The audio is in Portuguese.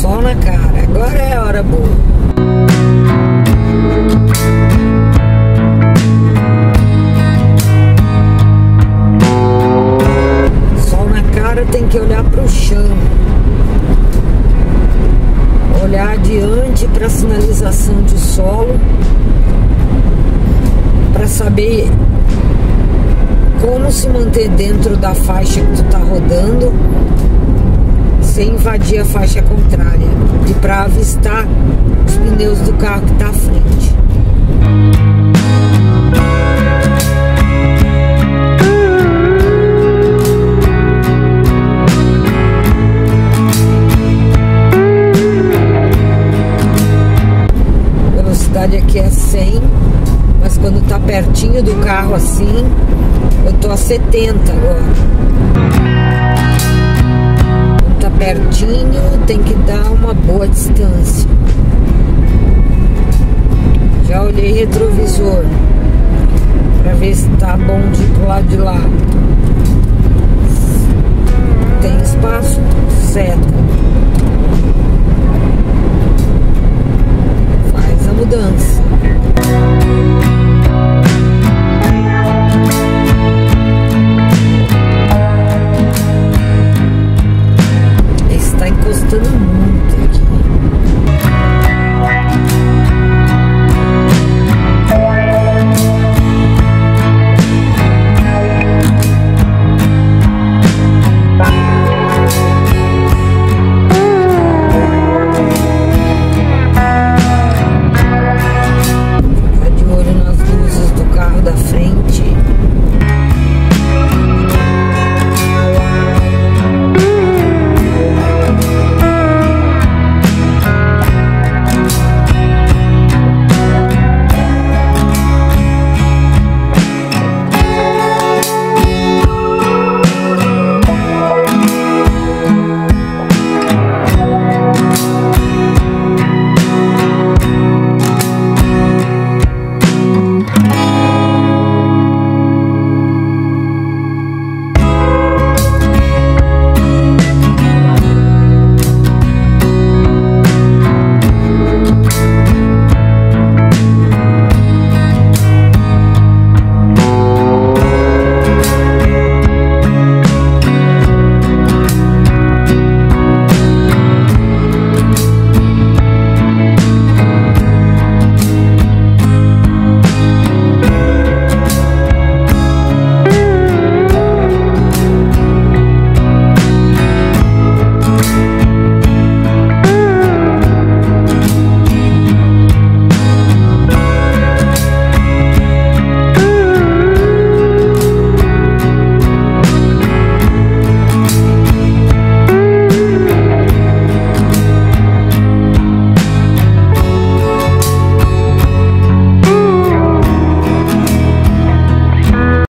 Sol na cara, agora é a hora boa. Sol na cara, tem que olhar pro chão. Olhar adiante para sinalização de solo, para saber como se manter dentro da faixa que tu tá rodando sem invadir a faixa contrária e para avistar os pneus do carro que tá à frente. A velocidade aqui é 100, mas quando tá pertinho do carro assim, eu tô a 70 agora. Quando tá pertinho, tem que dar uma boa distância. Já olhei retrovisor pra ver se tá bom de ir pro lado de lá.